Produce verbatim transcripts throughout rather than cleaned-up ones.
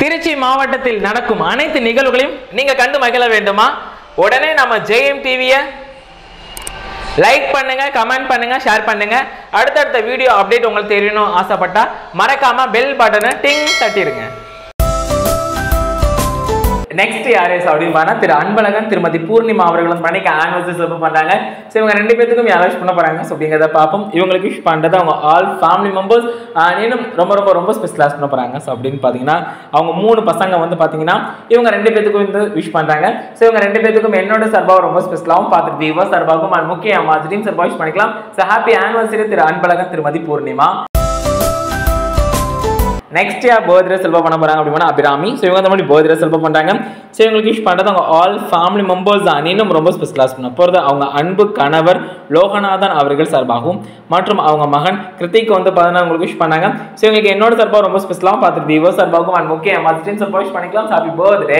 திருச்சி மாவட்டத்தில் நடக்கும் அனைத்து நிகழ்வுகளையும் நீங்க கண்டு மகிழ வேண்டுமா? உடனே நம்ம ஜேஎம் டிவியை லைக் பண்ணுங்க, கமெண்ட் பண்ணுங்க, ஷேர் பண்ணுங்க. அடுத்தடுத்த வீடியோ அப்டேட் உங்களுக்கு தெரியணும் ஆசைப்பட்டா மறக்காம பெல் பட்டனை டிங் தட்டிடுங்க. நெக்ஸ்ட் யாரு அப்படின்னு பார்த்தா திரு அன்பழகன் திருமதி பூர்ணிமா அவர்கள் வந்து பண்ணிக்க ஆனிவர்சரி செலிப்ரேட் பண்றாங்க. ஸோ இவங்க ரெண்டு பேத்துக்கும் யாரும் விஷ் பண்ண போறாங்க ஸோ அப்படிங்கிறத பார்ப்போம். இவங்களுக்கு விஷ் பண்றது அவங்க ஆல் ஃபேமிலி மெம்பர்ஸ் இன்னும் ரொம்ப ரொம்ப ரொம்ப ஸ்பெஷலாக பண்ண போறாங்க. ஸோ அப்படின்னு பார்த்தீங்கன்னா அவங்க மூணு பசங்க வந்து பார்த்தீங்கன்னா இவங்க ரெண்டு பேத்துக்கும் வந்து விஷ் பண்றாங்க. ஸோ இவங்க ரெண்டு பேத்துக்கும் என்னோட சார்பாக ரொம்ப ஸ்பெஷலாகவும் பார்த்துட்டு விவோ சார்பாகவும் அது முக்கிய மாதிரியும் சார்பாக விஷ் பண்ணிக்கலாம். So happy anniversary Thiru Anbazhagan Thirumathi Poornima. Next யார் பர்த்டே செலிப்ரேட் பண்ண போறாங்க அப்படின்னா அபிராமி. ஸோ இவங்க மாதிரி பர்த்டே செலிப்ரேட் பண்றாங்க. ஸோ இவங்களுக்கு விஷ் பண்றது அவங்க ஆல் ஃபேமிலி மெம்பர்ஸ் தான் இன்னும் ரொம்ப ஸ்பெஷலாக பண்ண போகிறது அவங்க அன்பு கணவர் லோகநாதன் அவர்கள் சார்பாகவும் மற்றும் அவங்க மகன் கிருத்திக் வந்து பார்த்தீங்கன்னா உங்களுக்கு விஷ் பண்ணாங்க. ஸோ இவங்களுக்கு என்னோட சார்பாக ரொம்ப ஸ்பெஷலாக பார்த்துட்டு விவோ சார்பாகவும் அண்ட் முக்கிய மாதிரி சார்பாக விஷ் பண்ணிக்கலாம். Happy birthday.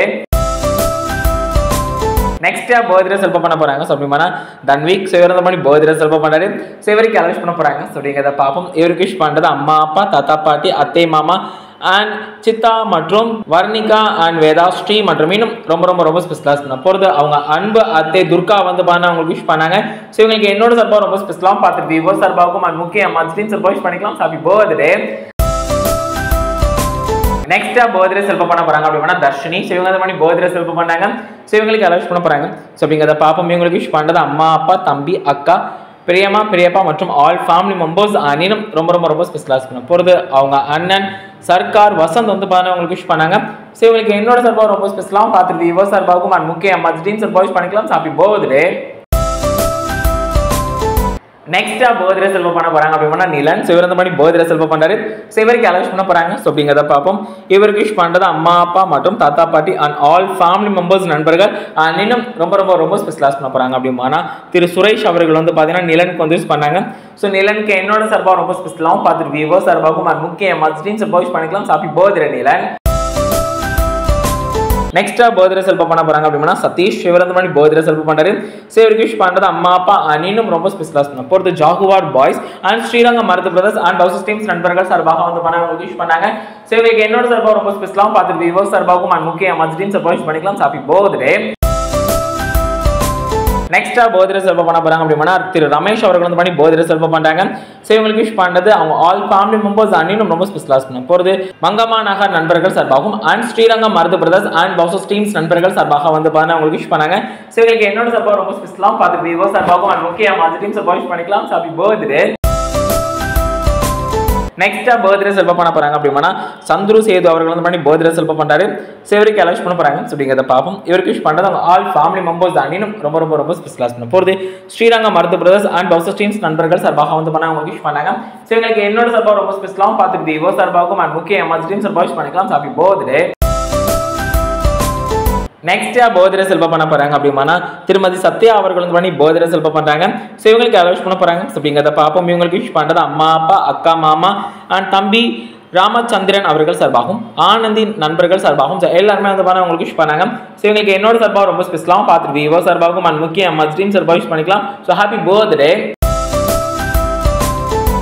நெக்ஸ்ட் யார் பர்த்டே செலிப்ரேட் பண்ண போறாங்க ஸோ அப்படின்னா தன்வீக். ஸோ இவர் மாதிரி பர்த்டே செலிப்ரேட் பண்ணாரு. ஸோ இவருக்கு அலவுஸ் பண்ண போறாங்க. ஸோ அப்படிங்கிறத பார்ப்போம். இவருக்கு விஷ் பண்றது அம்மா அப்பா தாத்தா பாட்டி அத்தை மாமா அண்ட் சித்தா மற்றும் வர்ணிகா அண்ட் வேதாஸ்ரீ மற்றும் இன்னும் ரொம்ப ரொம்ப ரொம்ப ஸ்பெஷலாக பண்ண போகிறது அவங்க அன்பு அத்தை துர்கா வந்து பாருங்க அவங்களுக்கு விஷ் பண்ணாங்க. ஸோ இவங்களுக்கு என்னோட சார்பாக ரொம்ப ஸ்பெஷலாக பார்த்துட்டு விவோ சார்பாகவும் அண்ட் முக்கிய மாதிரி சார்பாக விஷ் பண்ணிக்கலாம். Happy birthday. Next birthday celebrate பண்ண போறாங்க அப்படின்னா தர்ஷினி. ஸோ இவங்க மாதிரி பர்த்டே செலிப்ரேட் பண்ணாங்க. ஸோ இவங்களுக்கு அலவுஸ் பண்ண போறாங்க. ஸோ அப்படிங்கிறத பார்ப்போம். இவங்களுக்கு விஷ் பண்றது அம்மா அப்பா தம்பி அக்கா பிரியமா பிரியப்பா மற்றும் ஆல் ஃபேமிலி மெம்பர்ஸ் அனினும் ரொம்ப ரொம்ப ரொம்ப ஸ்பெஷலாக பண்ண போகிறது அவங்க அண்ணன் சர்க்கார் வசந்த் வந்து பாருங்க அவங்களுக்கு விஷ் பண்ணாங்க. ஸோ இவங்களுக்கு என்னோட சார்பாக ரொம்ப ஸ்பெஷலாக பார்த்துட்டு விவோ சார்பாகவும் அண்ட் முக்கிய மாதிரி சார்பாக விஷ் பண்ணிக்கலாம். Happy birthday. நெக்ஸ்டா பர்த்டே செலிப்ரேட் பண்ண போறாங்க அப்படின்னா நிலன். ஸோ இவர் இந்த மாதிரி பர்த்டே செலிப்ரேட் பண்றாரு. ஸோ இவருக்கு அலவுஸ் பண்ண போறாங்க. ஸோ அப்படிங்கிறத பார்ப்போம். இவருக்கு விஷ் பண்றது அம்மா அப்பா மற்றும் தாத்தா பாட்டி அண்ட் ஆல் ஃபேமிலி மெம்பர்ஸ் நண்பர்கள் அண்ட் இன்னும் ரொம்ப ரொம்ப ரொம்ப ஸ்பெஷலாக பண்ண போறாங்க அப்படின்னா திரு சுரேஷ் அவர்கள் வந்து பார்த்தீங்கன்னா நிலனுக்கு வந்து யூஸ் பண்ணாங்க. ஸோ நிலனுக்கு என்னோட சார்பாக ரொம்ப ஸ்பெஷலாகவும் பார்த்துட்டு விவோ சார்பாகவும் அண்ட் முக்கிய மாதிரி சார்பாக விஷ் பண்ணிக்கலாம். Happy birthday Nilan. நெக்ஸ்டா பர்த்டே செலிப்ரேட் பண்ண போறாங்க அப்படின்னா சதீஷ். இவர் வந்து மாதிரி பர்த்டே செலிப்ரேட் பண்றாரு. ஸோ இவருக்கு விஷ் பண்றது அம்மா அப்பா அனினும் ரொம்ப ஸ்பெஷலாக பண்ண போகிறது Jaguar boys and Srirangam Marudhu brothers and house teams நண்பர்கள் சார்பாக வந்து பண்ண அவங்களுக்கு விஷ் பண்ணாங்க. ஸோ இவருக்கு என்னோட சார்பாக ரொம்ப ஸ்பெஷலாகவும் பார்த்துட்டு விவோ சார்பாகவும் அண்ட் முக்கிய மாதிரி சார்பாக விஷ் பண்ணிக்கலாம். Happy birthday. நெக்ஸ்டா பர்த்டே செலிப்ரேட் பண்ண போறாங்க அப்படின்னா திரு ரமேஷ் அவர்கள் வந்து பண்ணி பர்த்டே செலிப்ரேட் பண்றாங்க. ஸோ இவங்களுக்கு விஷ் பண்றது அவங்க ஆல் ஃபேமிலி மெம்பர்ஸ் அன்னும் ரொம்ப ஸ்பெஷலாக பண்ண போகிறது மங்கம்மா நகர் நண்பர்கள் சார்பாகவும் and Srirangam Marudhu brothers and பவுசஸ் டீம்ஸ் நண்பர்கள் சார்பாக வந்து பாருங்க அவங்களுக்கு விஷ் பண்ணாங்க. ஸோ இவங்களுக்கு என்னோட சார்பாக ரொம்ப ஸ்பெஷலாக பார்த்து விவோ சார்பாகவும் அண்ட் முக்கிய மாதிரி டீம் சார்பாக விஷ் பண்ணிக்கலாம். Happy birthday. நெக்ஸ்டா பர்த்டே செலிப்ரேட் பண்ண போறாங்க அப்படின்னா சந்துரு சேது அவர்கள் வந்து பண்ணி பர்த்டே செலிப்ரேட் பண்றாரு. ஸோ இவருக்கு அலவுஸ் பண்ண போறாங்க. ஸோ அப்படிங்கிறத பார்ப்போம். இவருக்கு விஷ் பண்றது அவங்க ஆல் ஃபேமிலி மெம்பர்ஸ் அன்னும் ரொம்ப ரொம்ப ரொம்ப ஸ்பெஷலாக பண்ண போகிறது ஸ்ரீரங்கம் மருது பிரதர்ஸ் அண்ட் பவுசஸ் டீம்ஸ் நண்பர்கள் சார்பாக வந்து பண்ண அவங்களுக்கு விஷ் பண்ணாங்க. ஸோ இவங்களுக்கு என்னோட சார்பாக ரொம்ப ஸ்பெஷலாகவும் பார்த்துட்டு விவோ சார்பாகவும் அண்ட் முக்கிய மாதிரி டீம் சார்பாக விஷ் பண்ணிக்கலாம். Happy birthday. Next birthday celebrate பண்ண போறாங்க அப்படின்னா திருமதி சத்யா அவர்கள் வந்து பண்ணி பர்த்டே செலிப்ரேட் பண்றாங்க. ஸோ இவங்களுக்கு அலவுஸ் பண்ண போறாங்க. ஸோ அப்படிங்கிறத பார்ப்போம். இவங்களுக்கு விஷ் பண்றது அம்மா அப்பா அக்கா மாமா அண்ட் தம்பி ராமச்சந்திரன் அவர்கள் சார்பாகவும் ஆனந்தி நண்பர்கள் சார்பாகவும் எல்லாருமே வந்து பண்ண அவங்களுக்கு விஷ் பண்ணாங்க. ஸோ இவங்களுக்கு என்னோட சார்பாக ரொம்ப ஸ்பெஷலாகவும் பார்த்துட்டு விவோ சார்பாகவும் அண்ட் முக்கிய மாதிரி சார்பாக விஷ் பண்ணிக்கலாம். So happy birthday.